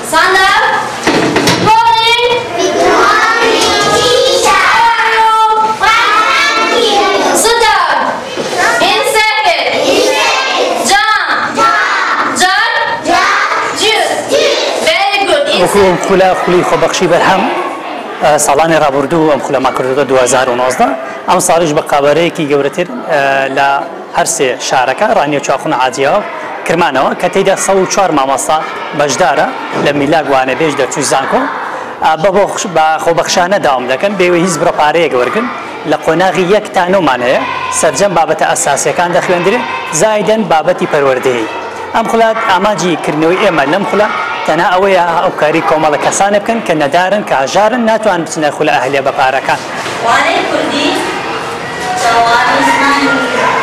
Stand up. Rolling. Sit down. In second. Jump. Very good. وكم خلا خلی خو بخشی برهم سالانه رابردو ام خلا ما کردو 2019 ام صارج بقابره کی گورتر ل هر سه شارکه رانی چاخون عادیه کرمانه کتیدا 104 ماماسا بجداره لمیلاگ وانه بیش در چوزانکو با خو بخشانه داوم دکن به هیز بر پاره گورکن لقناغي یک تانو معناه سرجم بابت اساسي كان دخلندري زائدا بابتي پروردهي ام خلات اماجي كرنوي امل لم خلا تنا اويا او كاري كومال كسان بكن كندارن كاجارن ناتوان بسنا خلا اهلي بقاركان واني كردي سواني اسمعني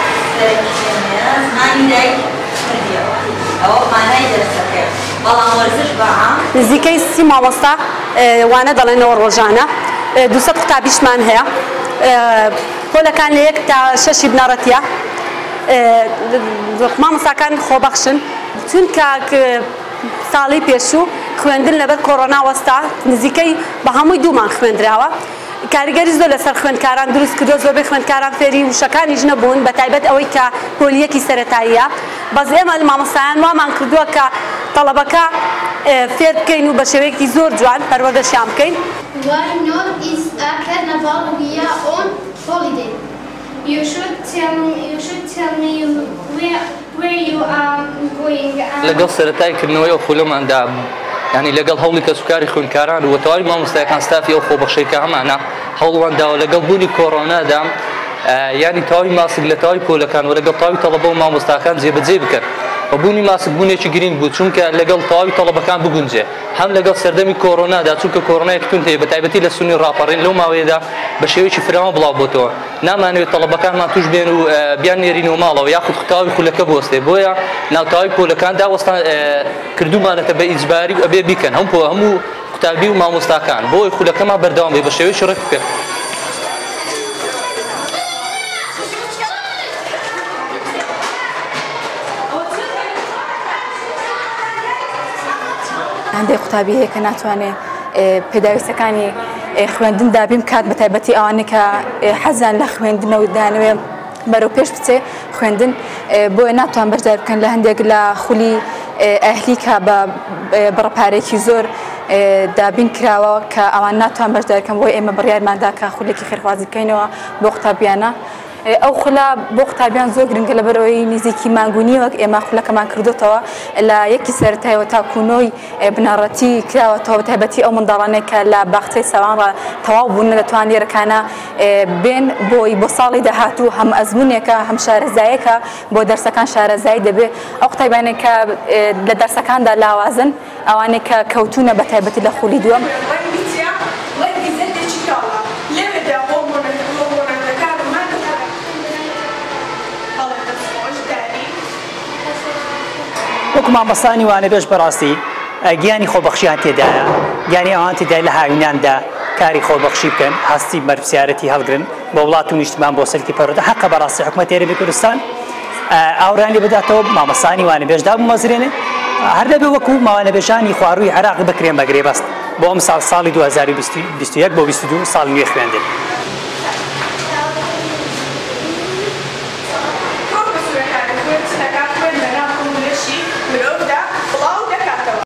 اسمعني داي او معناي درسك والله ورزش بعام نزيكي سي مامستا وانا ضلينا ورجعنا دوسات كتابيش مان هي كل كان ليك تاع شاشي بنارتيا مامستا كان خو بخشن چون که سالی پیشو خوندن لبر کرونا وستا نزیکی با هموی دومان خوندراوه کارگری زول لسر خوندکاران درست کردو زور به خوندکاران فری و شکانی جنبون به تایبت اوی که پولیه کی سرتاییه باز اما مامسایان وامان کردو که طلبکا فیر بکین و بشوی کی زور جوان پروردش یام کین. Why not is a carnival we are on holiday? You should tell me where you are going. لقل سرتاي كنوي أو خلهم عند يعني لقل هولي كسكري خون كاران وتوالي ما مستيقن ستافي أو خو بخشي كعمنا هول عند لقل بوني كورونا دام يعني توي ما سجلتاي بولا كان ولقل توي طلبوا ما مستيقن زي بكر وبوني ما سبوني شجرين بود چون که لقل طاوی طلبه کان بگنجه هم لقل سردمی کرونا دا چون که کرونا کتون تی بتعبتی لسونی راپرین لو ما ویدا بشوی چی فرام بلا بوتو نامانوی طلبه کان ما توش بینو بیان نرینو مالا و یاخد خطاوی خلک بوسته بویا ناو طاوی پول کان دا وستان کردو ما نتبه اجباری و ابی بیکن همو خطابی و ما مستاکان بوی خلک ما بردام بی بشوی شرک کرد. عندي خطابي هيك ناتواني پێداویستەکانی خوێندن دابیم کات بە تایبەتی ئەوانەی کە حەزیان لە خوێندنەوە دانەوێ بەرەو پێش بچێ خوێندن بۆیە ناتوان بەشدار بکەن لە هەندێک لە خولی ئەهلی کە بە بڕەپارێکی زۆر دابین کراوە کە ئەوان ناتوان بەشدار بکەن بۆی ئێمە بڕیارماندا کە خولێکی خێرخوازی بکەینەوە بۆ قوتابیانە ئەو خولە بۆ قوتابیان زۆر گرنگە لەبەرەوەی نزیکی مانگونی وەک ئێمە خولەکەمان کردوتەوە لە یەکی سەرەتایەوە تا کوونۆی بنەڕەتی کراوەتەوە بە تایبەتی ئەو منداڵانەی کە لە باخچەی سەوان تەواو بوون دەتوان لێرەکانە بێن بۆی بۆ ساڵی داهاتوو هەم ئەزمونێکە هەم شارەزایەکە بۆ دەرسەکان شارەزایی دەبێت ئەو قوتابیانێک کە لە دەرسەکاندا لاوازن ئەوانێک کە کەوتونە بە تایبەتی لە خولی دووەم. وكما مصاني وانا بيش براسي جاني خو بخشيان تدايا جاني اوان تداي لها يونان دا كاري خو بخشي بكن حسي مرف سيارتي هلغرن بولاتون اجتماع بوصلتي برده حق براسي حكومه عربي كردستان اوراني بداتو ما مصاني وانا بيش دا مزرينه هر به وكو ما وانا بيشاني خواروي عراق بكريم بغري بس بو امسال سال 2021 بو 22 سال نوي خويندن